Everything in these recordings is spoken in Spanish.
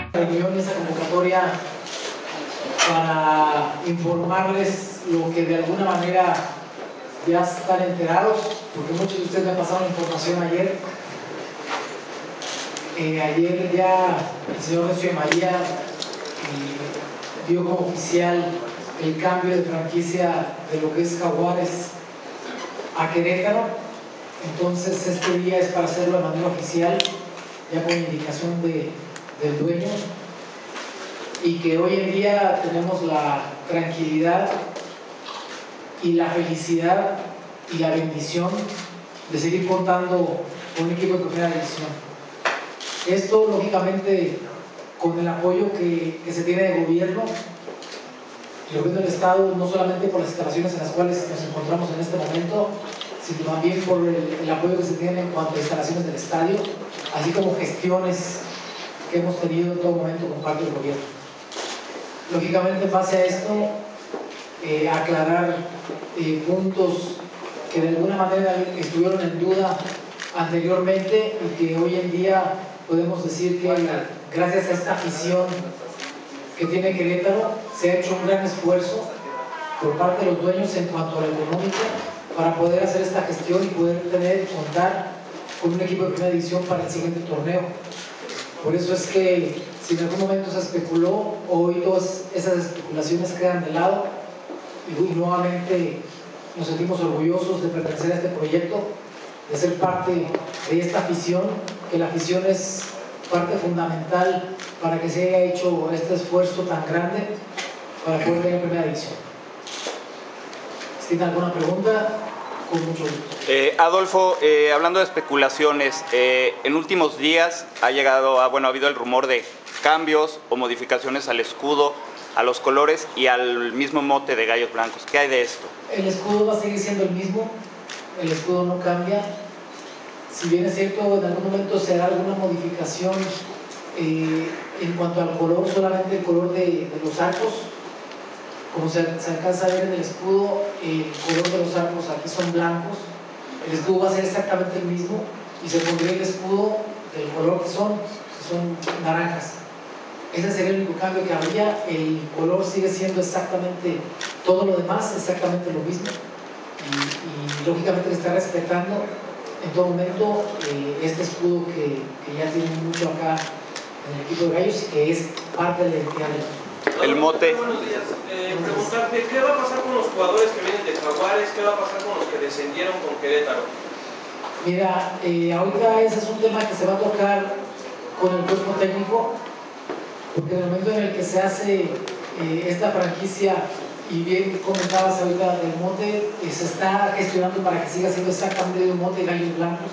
reunión y esa convocatoria para informarles lo que de alguna manera ya están enterados, porque muchos de ustedes me pasaron información ayer. Ayer ya el señor Recio de María dio como oficial el cambio de franquicia de lo que es Jaguares a Querétaro. Entonces este día es para hacerlo de manera oficial, ya con indicación del dueño, y que hoy en día tenemos la tranquilidad y la felicidad y la bendición de seguir contando con un equipo de primera división. Esto lógicamente con el apoyo que se tiene de gobierno, el gobierno del estado, no solamente por las instalaciones en las cuales nos encontramos en este momento, sino también por el apoyo que se tiene en cuanto a instalaciones del estadio, así como gestiones que hemos tenido en todo momento con parte del gobierno. Lógicamente, en base a esto, aclarar puntos que de alguna manera estuvieron en duda anteriormente y que hoy en día podemos decir que gracias a esta afición que tiene Querétaro se ha hecho un gran esfuerzo por parte de los dueños en cuanto a lo económico para poder hacer esta gestión y poder contar con un equipo de primera división para el siguiente torneo. Por eso es que si en algún momento se especuló, hoy todas esas especulaciones quedan de lado y nuevamente nos sentimos orgullosos de pertenecer a este proyecto, de ser parte de esta afición, que la afición es parte fundamental para que se haya hecho este esfuerzo tan grande para poder tener primera división. Si tienen alguna pregunta, con mucho gusto. Adolfo, hablando de especulaciones, en últimos días ha habido el rumor de cambios o modificaciones al escudo, a los colores y al mismo mote de Gallos Blancos. ¿Qué hay de esto? El escudo va a seguir siendo el mismo, el escudo no cambia. Si bien es cierto, en algún momento se hará alguna modificación en cuanto al color, solamente el color de los arcos. Como se alcanza a ver en el escudo, el color de los arcos aquí son blancos. El escudo va a ser exactamente el mismo y se pondría el escudo del color que son naranjas. Ese sería el único cambio que habría. El color sigue siendo exactamente todo lo demás, exactamente lo mismo. Y lógicamente se está respetando en todo momento este escudo que ya tiene mucho acá en el equipo de Gallos y que es parte de la identidad del equipo. El mote. Buenos días. Preguntarte, ¿qué va a pasar con los jugadores que vienen de Jaguares? ¿Qué va a pasar con los que descendieron con Querétaro? Mira, ahorita ese es un tema que se va a tocar con el cuerpo técnico, porque en el momento en el que se hace esta franquicia, y bien comentabas ahorita del mote, se está gestionando para que siga siendo exactamente un mote de Gallos Blancos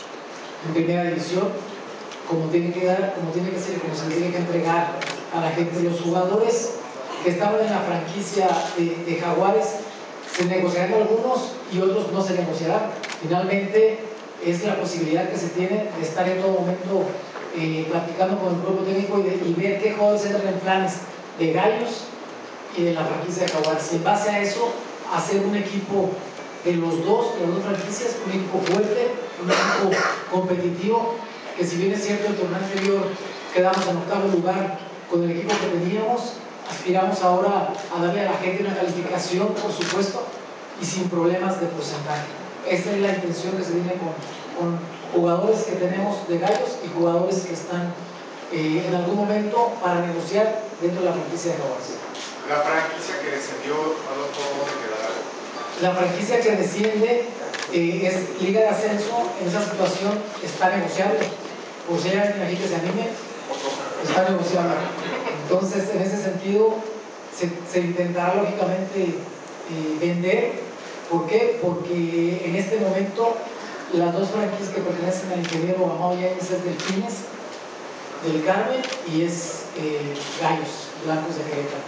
en primera división, como tiene que dar, como tiene que ser, como se le tiene que entregar a la gente. Los jugadores que estaban en la franquicia de Jaguares se negociarán algunos y otros no se negociarán. Finalmente es la posibilidad que se tiene de estar en todo momento platicando con el cuerpo técnico y ver qué jugadores entran en planes de Gallos y de la franquicia de Jaguares. Y en base a eso, hacer un equipo de las dos franquicias, un equipo fuerte, un equipo competitivo, que si bien es cierto el torneo anterior quedamos en octavo lugar con el equipo que teníamos, aspiramos ahora a darle a la gente una calificación, por supuesto, y sin problemas de porcentaje. Esa es la intención que se tiene con jugadores que tenemos de Gallos y jugadores que están en algún momento para negociar dentro de la franquicia de Jaguares. La franquicia que descendió, ¿cómo se quedará? La franquicia que desciende es Liga de Ascenso. En esa situación está negociando. O sea, aquí que se anime, está negociando. Entonces, en ese sentido, se intentará lógicamente vender. ¿Por qué? Porque en este momento las dos franquicias que pertenecen al ingeniero Amado Yáñez es Delfines del Carmen y es Gallos Blancos de Querétaro.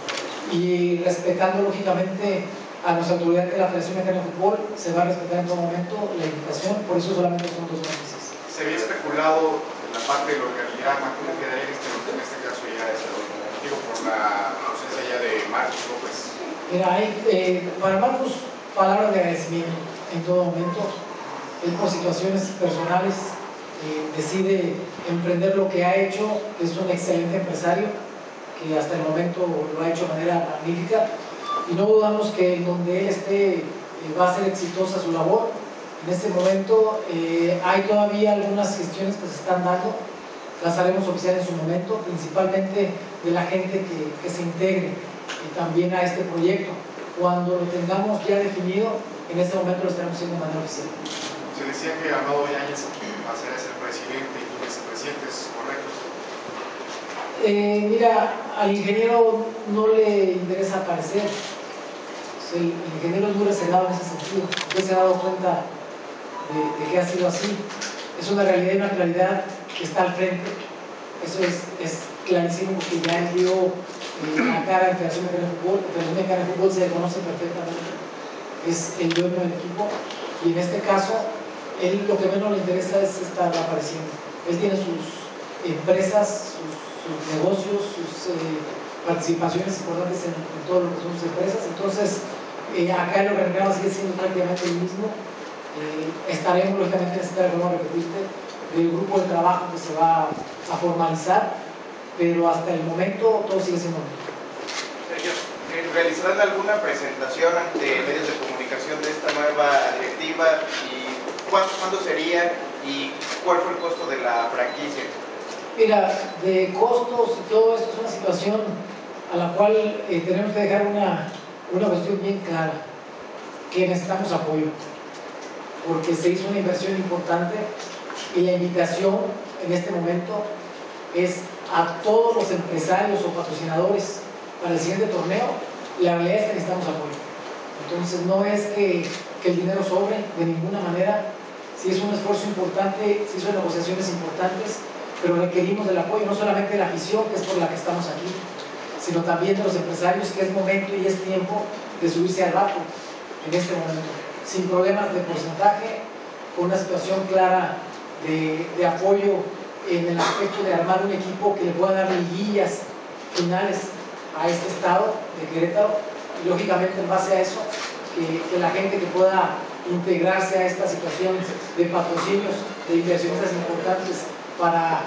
Y respetando lógicamente a nuestra autoridad de la Federación Mexicana de Fútbol, se va a respetar en todo momento la invitación, por eso solamente son dos franquicias. Se había especulado en la parte del organigrama, ¿cómo quedaría en este caso ya? Digo, por la ausencia ya de Marcos López. Mira, para Marcos, palabras de agradecimiento en todo momento. Él por situaciones personales decide emprender lo que ha hecho. Es un excelente empresario que hasta el momento lo ha hecho de manera magnífica, y no dudamos que en donde él esté va a ser exitosa su labor. En este momento hay todavía algunas gestiones que se están dando, las haremos oficial en su momento, principalmente de la gente que se integre también a este proyecto. Cuando lo tengamos ya definido, en este momento lo estaremos haciendo de manera oficial. Se decía que Amado Yáñez pasaría a ser presidente y tú vicepresidente, ¿es correcto? Mira, al ingeniero no le interesa aparecer. El ingeniero es muy reservado en ese sentido. Usted se ha dado cuenta de que ha sido así. Es una realidad y una claridad que está al frente. Eso es clarísimo, que ya él dio la cara en Federación Mexicana de Fútbol. Federación Mexicana de Fútbol se le conoce perfectamente. Es el dueño del equipo, y en este caso, él lo que menos le interesa es estar apareciendo. Él tiene sus empresas, sus negocios, sus participaciones importantes en todo lo que son sus empresas. Entonces, acá el organigrama sigue siendo prácticamente el mismo. Estaremos, lógicamente, en este como repetiste, del grupo de trabajo que se va a formalizar, pero hasta el momento todo sigue siendo el mismo. ¿Realizarán alguna presentación ante medios de comunicación de esta nueva directiva? ¿Y cuándo sería? ¿Y cuál fue el costo de la franquicia? Mira, de costos y todo esto es una situación a la cual tenemos que dejar una cuestión bien clara, que necesitamos apoyo, porque se hizo una inversión importante, y la invitación en este momento es a todos los empresarios o patrocinadores para el siguiente torneo. La realidad es que necesitamos apoyo. Entonces no es que el dinero sobre de ninguna manera. Sí es un esfuerzo importante, sí son negociaciones importantes, pero requerimos del apoyo no solamente de la afición, que es por la que estamos aquí, sino también de los empresarios, que es momento y es tiempo de subirse al barco en este momento, sin problemas de porcentaje, con una situación clara de apoyo en el aspecto de armar un equipo que le pueda dar liguillas finales a este estado de Querétaro, y lógicamente en base a eso que la gente que pueda integrarse a esta situación de patrocinios, de inversiones importantes para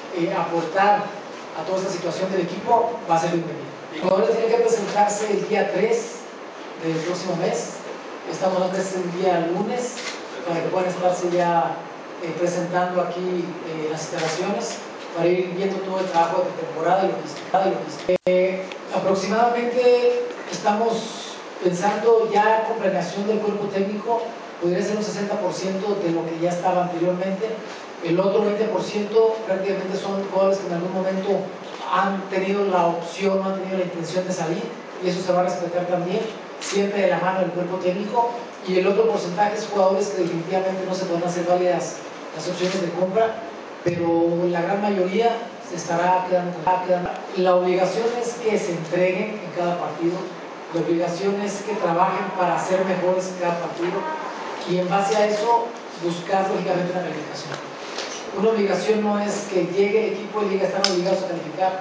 aportar a toda esta situación del equipo, va a ser bienvenido. Los jugadores tienen que presentarse el día 3 del próximo mes. Estamos antes el día lunes para que puedan estarse ya presentando aquí las instalaciones, para ir viendo todo el trabajo de temporada y logística. Aproximadamente estamos pensando ya con planeación del cuerpo técnico, podría ser un 60% de lo que ya estaba anteriormente. El otro 20% prácticamente son jugadores que en algún momento han tenido la opción o han tenido la intención de salir, y eso se va a respetar también, siempre de la mano del cuerpo técnico. Y el otro porcentaje es jugadores que definitivamente no se pueden hacer válidas las opciones de compra, pero la gran mayoría se estará quedando. La obligación es que se entreguen en cada partido, la obligación es que trabajen para ser mejores en cada partido, y en base a eso buscar lógicamente la calificación. Una obligación no es que llegue el equipo y diga están obligados a calificar.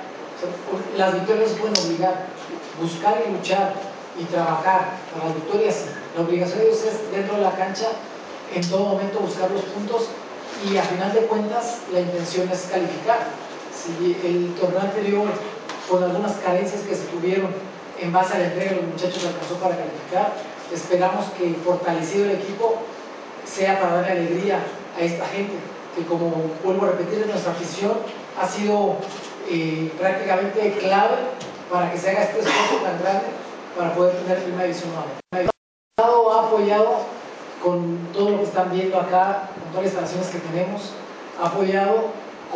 Las victorias se pueden obligar, buscar y luchar y trabajar para las victorias. La obligación de ellos es dentro de la cancha en todo momento buscar los puntos, y a final de cuentas la intención es calificar. Si el torneo anterior, con algunas carencias que se tuvieron en base a la entrega de los muchachos, alcanzó para calificar, esperamos que fortalecido el equipo sea para darle alegría a esta gente, que, como vuelvo a repetir, nuestra afición ha sido prácticamente clave para que se haga este esfuerzo tan grande para poder tener primera división nuevamente. El Estado ha apoyado con todo lo que están viendo acá, con todas las instalaciones que tenemos, ha apoyado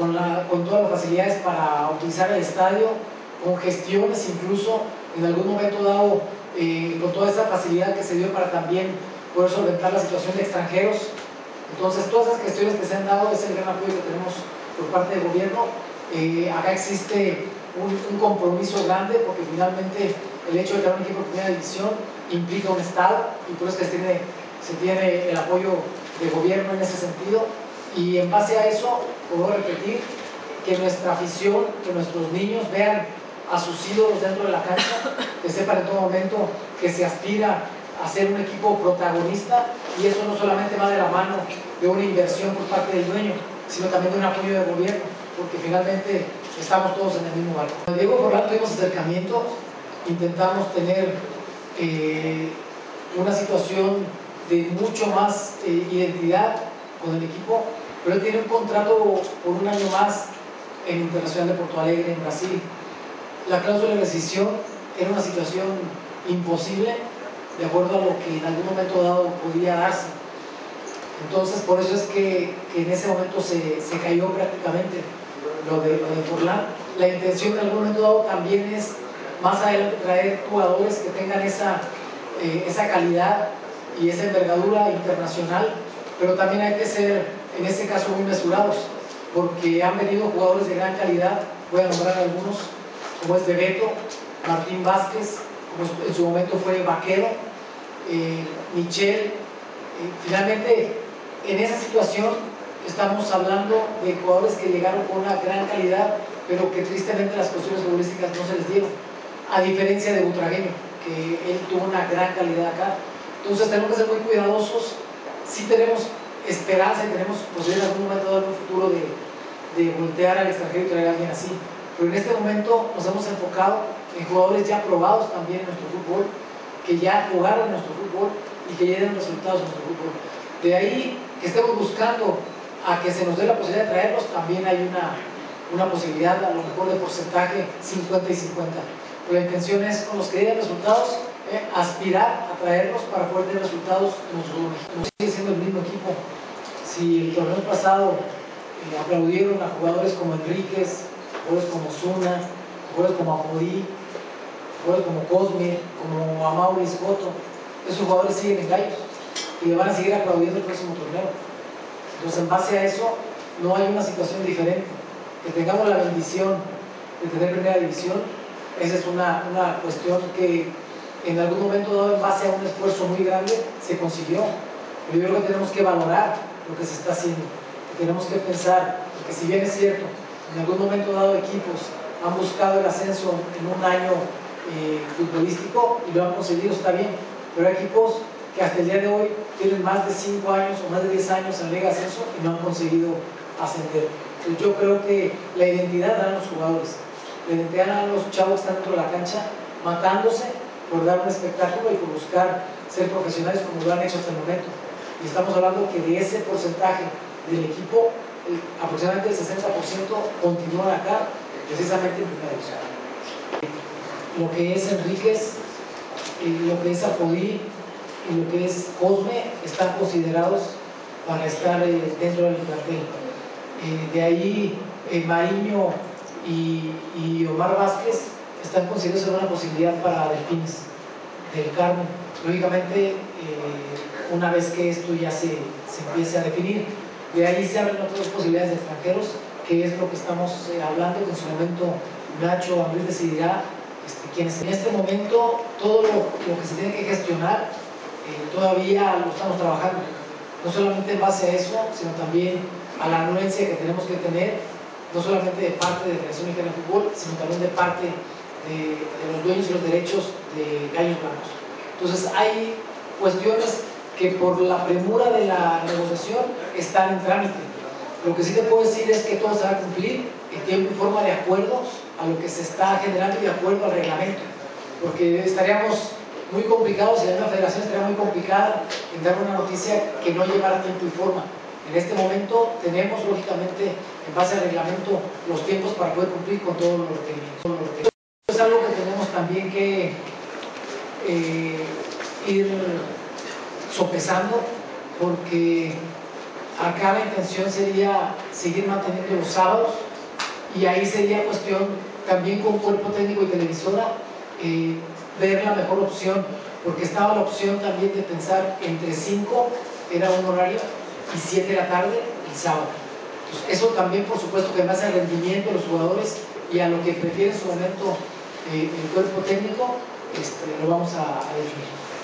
con todas las facilidades para utilizar el estadio, con gestiones incluso en algún momento dado, con toda esa facilidad que se dio para también poder solventar la situación de extranjeros. Entonces, todas esas gestiones que se han dado es el gran apoyo que tenemos por parte del gobierno. Acá existe un compromiso grande, porque finalmente el hecho de tener un equipo de primera división implica un estado, y por eso que se tiene el apoyo del gobierno en ese sentido. Y en base a eso, puedo repetir que nuestra afición, que nuestros niños vean a sus ídolos dentro de la cancha, que sepan en todo momento que se aspira a ser un equipo protagonista, y eso no solamente va de la mano de una inversión por parte del dueño, sino también de un apoyo del gobierno, porque finalmente estamos todos en el mismo barco. Con Diego Forlán tuvimos acercamientos, intentamos tener una situación de mucho más identidad con el equipo, pero él tiene un contrato por un año más en Internacional de Porto Alegre, en Brasil. La cláusula de rescisión era una situación imposible de acuerdo a lo que en algún momento dado podría darse. Entonces, por eso es que en ese momento se cayó prácticamente lo de Forlán. La intención en algún momento dado también es más adelante traer jugadores que tengan esa calidad y esa envergadura internacional, pero también hay que ser, en este caso, muy mesurados, porque han venido jugadores de gran calidad. Voy a nombrar algunos, como es Bebeto, Martín Vázquez, como en su momento fue Vaquero, Michel. Finalmente, en esa situación estamos hablando de jugadores que llegaron con una gran calidad, pero que tristemente las cuestiones futbolísticas no se les dieron, a diferencia de Butragueño, que él tuvo una gran calidad acá. Entonces tenemos que ser muy cuidadosos. Sí tenemos esperanza y tenemos posibilidad en algún momento dado en un futuro de voltear al extranjero y traer a alguien así, pero en este momento nos hemos enfocado en jugadores ya probados también en nuestro fútbol, que ya jugaron en nuestro fútbol y que ya den resultados en nuestro fútbol. De ahí que estemos buscando a que se nos dé la posibilidad de traerlos, también hay una posibilidad, a lo mejor de porcentaje 50 y 50. Pero la intención es, con los que den resultados, aspirar a traerlos para poder tener resultados en nuestro fútbol mexicano. Sigue siendo el mismo equipo. Si el torneo pasado aplaudieron a jugadores como Enríquez, jugadores como Zuna, jugadores como Apodí, jugadores como Cosme, como Amaury Escoto, esos jugadores siguen en Gallos y le van a seguir aplaudiendo el próximo torneo. Entonces, en base a eso, no hay una situación diferente. Que tengamos la bendición de tener primera división, esa es una cuestión que en algún momento dado, en base a un esfuerzo muy grande, se consiguió. Pero yo creo que tenemos que valorar lo que se está haciendo. Tenemos que pensar, porque si bien es cierto, en algún momento dado equipos han buscado el ascenso en un año futbolístico y lo han conseguido, está bien, pero hay equipos que hasta el día de hoy tienen más de 5 años o más de 10 años en la Liga de Ascenso y no han conseguido ascender. Entonces yo creo que la identidad dan los jugadores, la identidad dan los chavos que están dentro de la cancha, matándose por dar un espectáculo y por buscar ser profesionales como lo han hecho hasta el momento. Y estamos hablando que de ese porcentaje del equipo, aproximadamente el 60% continúan acá, precisamente en primera división. Lo que es Enríquez, lo que es Apodí y lo que es Cosme están considerados para estar dentro del plantel. De ahí Mariño y Omar Vázquez están considerados una posibilidad para Delfines del Carmen. Lógicamente, una vez que esto ya se empiece a definir, de ahí se abren otras posibilidades de extranjeros, que es lo que estamos hablando, que en su momento Nacho Ambriz decidirá quienes en este momento todo lo que se tiene que gestionar todavía lo estamos trabajando, no solamente en base a eso, sino también a la anuencia que tenemos que tener, no solamente de parte de Federación Mexicana de Fútbol, sino también de parte de los dueños y los derechos de Gallos Blancos. Entonces hay cuestiones que por la premura de la negociación están en trámite. Lo que sí te puedo decir es que todo se va a cumplir en tiempo y forma de acuerdo a lo que se está generando y de acuerdo al reglamento, porque estaríamos muy complicados, y la federación estaría muy complicada en dar una noticia que no llevara tiempo y forma. En este momento tenemos, lógicamente, en base al reglamento, los tiempos para poder cumplir con todos los requerimientos. Es algo que tenemos también que ir sopesando, porque acá la intención sería seguir manteniendo los sábados, y ahí sería cuestión también con cuerpo técnico y televisora ver la mejor opción, porque estaba la opción también de pensar entre 5 era un horario y 7 de la tarde el sábado. Entonces, eso también, por supuesto, que más al rendimiento de los jugadores y a lo que prefiere en su momento el cuerpo técnico, lo vamos a definir.